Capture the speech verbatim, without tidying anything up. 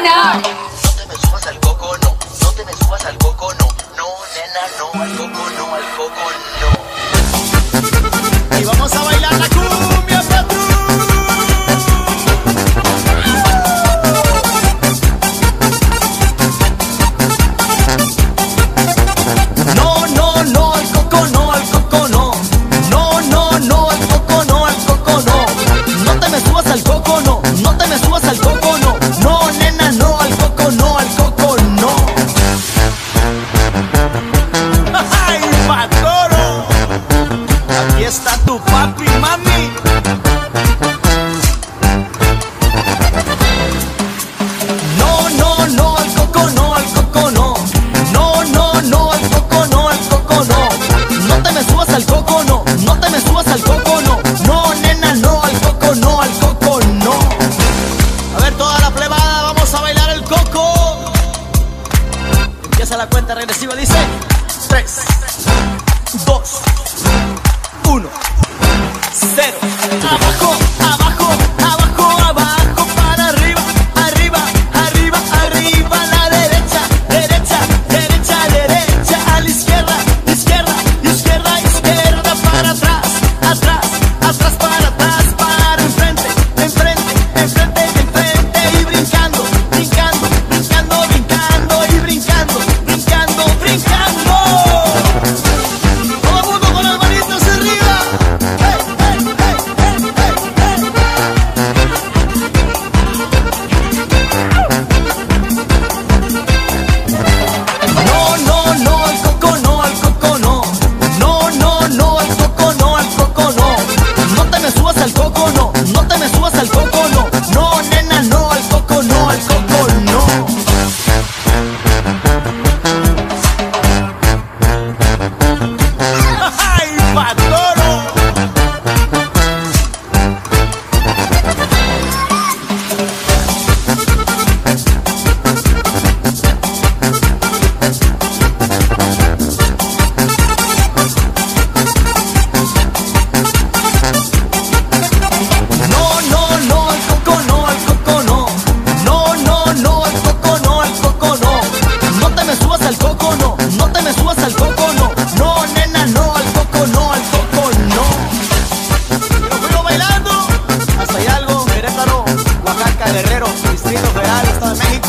no. No te me subas al coco, no. No te me subas al coco, no. No, nena, no. Al coco, no. Al coco, no. Y vamos a bailar la cumbia, patrón. No, no, no, al coco no, al coco no. No, no, no, al coco no, al coco no. No te me subas al coco no. No te me subas al coco no. No, nena, no, al coco no, al coco no. ¡Ay, Patoro! Aquí está tu papi, mami. No, no, no, al coco no, al coco no. No, no, no, al coco no, al coco no. No te me subas al coco no. No te me subas al coco no. No, nena, no, al coco no, al coco no. A ver, toda la plebada, vamos a bailar el coco. Empieza la cuenta regresiva, dice tres, dos, uno, cero. Abajo, abajo, abajo, abajo, para arriba, arriba, arriba, arriba, a la derecha, derecha, derecha, derecha, a la izquierda, izquierda, izquierda, izquierda, para atrás, atrás, atrás, para atrás, para enfrente, enfrente, enfrente, enfrente, y brincando, brincando, brincando, brincando, y brincando, brincando, brincando. Todo el mundo con las manitos arriba. ¡Hey, hey, hey, hey, hey, hey! No, no, no, al coco no, al coco no. No, no, no, al coco no, al coco no. No te me subas al coco no. No te me subas al coco no. No, nena, no, al coco no, al coco no. ¡Ay, Patoro! No, no, no, al coco no, al coco no. No, no, no, al coco no, al coco no. No te me subas al coco no. No te me subas al coco no. No, nena, no, al coco no, al coco no. Yo fui bailando hasta Hidalgo, Querétaro, Oaxaca, Guerrero, Distrito Federal, Estado de México.